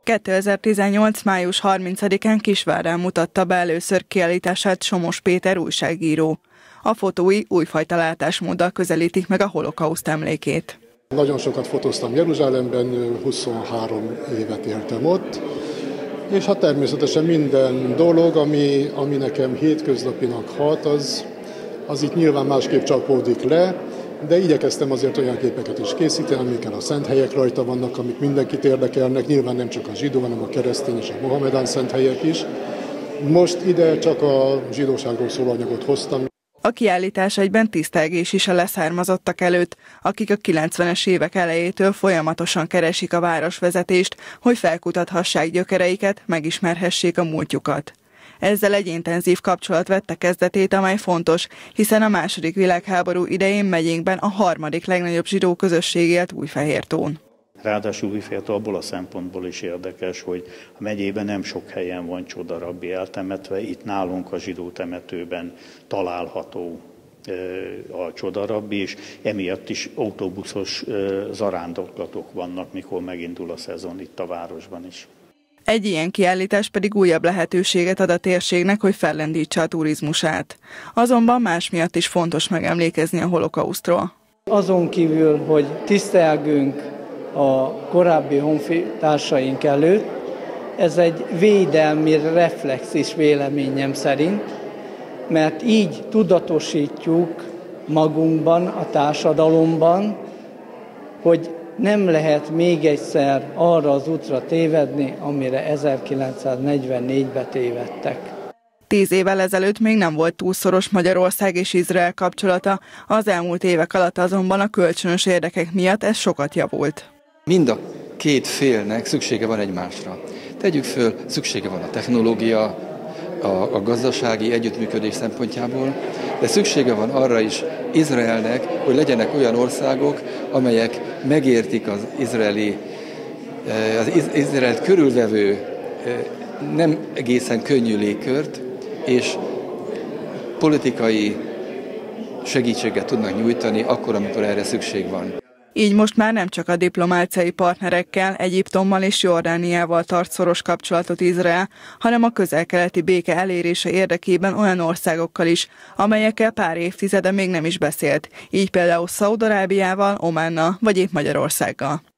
2018. május 30-án Kisvárdán mutatta be először kiállítását Somos Péter újságíró. A fotói újfajta látásmóddal közelítik meg a holokauszt emlékét. Nagyon sokat fotóztam Jeruzsálemben, 23 évet éltem ott, és hát természetesen minden dolog, ami nekem hétköznapinak hat, az itt nyilván másképp csapódik le, de igyekeztem azért olyan képeket is készíteni, amikkel a szent helyek rajta vannak, amik mindenkit érdekelnek, nyilván nem csak a zsidó, hanem a keresztény és a mohamedán szent helyek is. Most ide csak a zsidóságról szóló anyagot hoztam. A kiállítás egyben tisztelgés is a leszármazottak előtt, akik a 90-es évek elejétől folyamatosan keresik a városvezetést, hogy felkutathassák gyökereiket, megismerhessék a múltjukat. Ezzel egy intenzív kapcsolat vette kezdetét, amely fontos, hiszen a II. Világháború idején megyénkben a harmadik legnagyobb zsidó közösség élt Újfehértón. Ráadásul Újfehértó abból a szempontból is érdekes, hogy a megyében nem sok helyen van csodarabbi eltemetve, itt nálunk a zsidó temetőben található a csodarabbi, és emiatt is autóbuszos zarándokolatok vannak, mikor megindul a szezon itt a városban is. Egy ilyen kiállítás pedig újabb lehetőséget ad a térségnek, hogy fellendítse a turizmusát. Azonban más miatt is fontos megemlékezni a holokausztról. Azon kívül, hogy tisztelgünk a korábbi honfitársaink előtt, ez egy védelmi reflex is véleményem szerint, mert így tudatosítjuk magunkban, a társadalomban, hogy nem lehet még egyszer arra az útra tévedni, amire 1944-ben tévedtek. 10 évvel ezelőtt még nem volt túl szoros Magyarország és Izrael kapcsolata, az elmúlt évek alatt azonban a kölcsönös érdekek miatt ez sokat javult. Mind a két félnek szüksége van egymásra. Tegyük föl, szüksége van a technológia, a gazdasági együttműködés szempontjából, de szüksége van arra is Izraelnek, hogy legyenek olyan országok, amelyek megértik az Izraelt körülvevő nem egészen könnyű légkört, és politikai segítséget tudnak nyújtani akkor, amikor erre szükség van. Így most már nem csak a diplomáciai partnerekkel, Egyiptommal és Jordániával tart szoros kapcsolatot Izrael, hanem a közel-keleti béke elérése érdekében olyan országokkal is, amelyekkel pár évtizede még nem is beszélt, így például Szaúd-Arábiával, Ománnal vagy épp Magyarországgal.